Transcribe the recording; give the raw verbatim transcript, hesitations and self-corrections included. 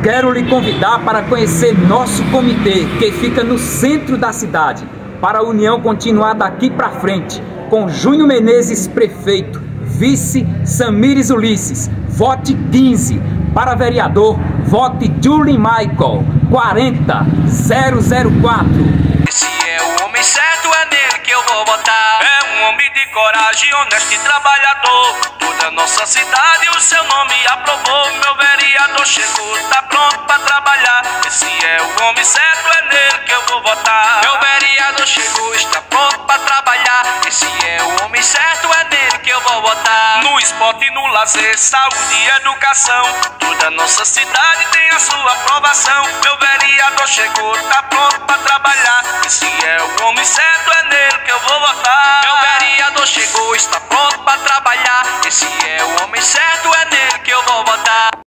Quero lhe convidar para conhecer nosso comitê, que fica no centro da cidade, para a união continuar daqui para frente, com Júnior Menezes, prefeito, vice Samires Ulisses, vote quinze, para vereador, vote Julie Michael, quarenta zero zero quatro. Esse é o homem certo, é nele que eu vou votar. É um homem de coragem, honesto e trabalhador. Toda nossa cidade o seu nome aprovou. Meu vereador chegou, tá pronto pra trabalhar. Esse é o homem certo, é nele que eu vou votar. Meu vereador chegou, está pronto pra trabalhar. Esse é o homem certo, é nele que eu vou votar. No esporte, no lazer, saúde e educação, toda nossa cidade tem a sua aprovação. Meu vereador chegou, tá pronto pra trabalhar. Esse é o homem certo, é nele que eu vou votar. Meu vereador chegou, está pronto pra trabalhar. Esse é o homem certo, é nele que eu vou votar.